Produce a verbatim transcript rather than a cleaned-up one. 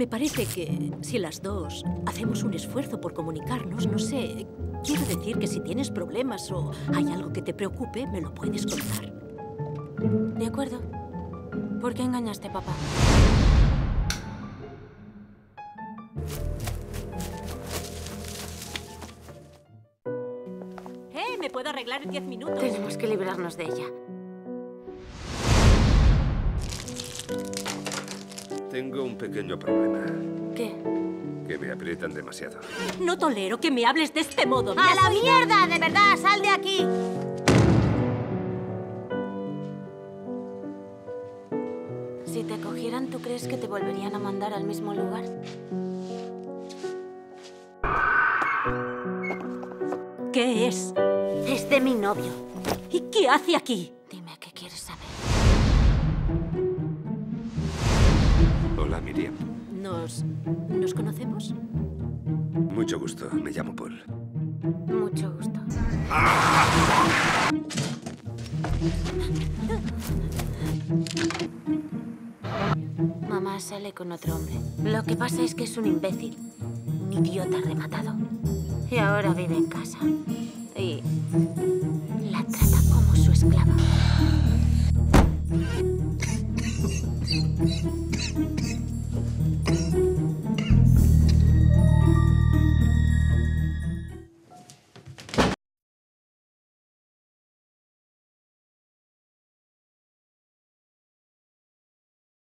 Me parece que si las dos hacemos un esfuerzo por comunicarnos, no sé, quiero decir que si tienes problemas o hay algo que te preocupe, me lo puedes contar. De acuerdo. ¿Por qué engañaste a papá? ¡Eh! ¿Me puedo arreglar en diez minutos? Tenemos que librarnos de ella. Tengo un pequeño problema. ¿Qué? Que me aprietan demasiado. No tolero que me hables de este modo. ¿Me ¡A has la oído? mierda! ¡De verdad! ¡Sal de aquí! Si te cogieran, ¿tú crees que te volverían a mandar al mismo lugar? ¿Qué es? Es de mi novio. ¿Y qué hace aquí? Dime qué quieres saber. Hola, Miriam. ¿Nos... ¿nos conocemos? Mucho gusto. Me llamo Paul. Mucho gusto. Mamá sale con otro hombre. Lo que pasa es que es un imbécil. Un idiota rematado. Y ahora vive en casa. Y la trata como su esclava.